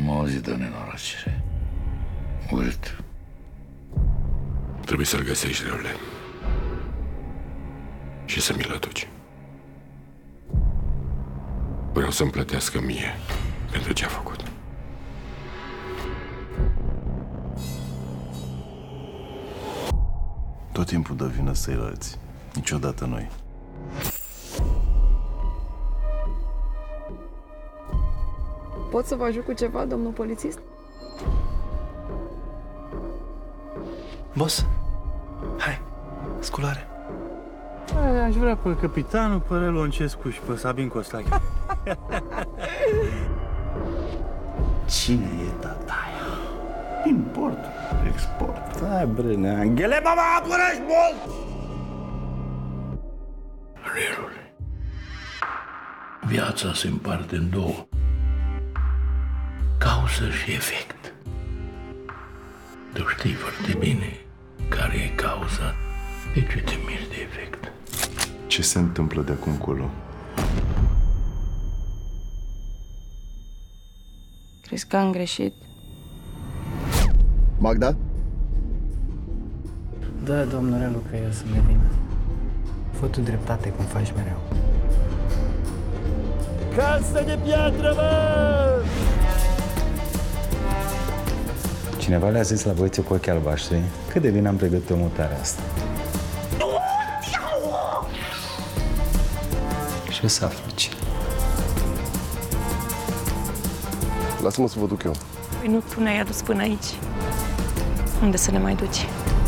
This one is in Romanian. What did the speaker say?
Am auzit de nenorocire. Urât. Trebuie să-l găsești, Răule. Și să mi-l aduci. Vreau să-mi plătească mie pentru ce a făcut. Tot timpul dă vină ceilalți. Niciodată noi. Pot să vă ajut cu ceva, domnul polițist? Boss, hai, sculare. Aș vrea pe capitanul, pe Reloncescu și pe Sabin Costache. Cine e tataia? Import, export. Hai, bre, neanghele, mama, apărăși mult! Rerule. Viața se împarte în două. Cauză și efect. Tu știi foarte bine care e cauza, de ce te miri de efect. Ce se întâmplă de acum încolo? Crezi că am greșit? Magda? Da, domnule Relu, că eu sunt de vină. Fă tu dreptate cum faci mereu. Casă de piatră, mă! Cineva le-a zis la băieții cu ochii albaștri cât de bine am pregătit o mutare asta. Și o să aflu cine. Lasă-mă să vă duc eu. Păi nu tu ne-ai adus până aici. Unde să ne mai duci?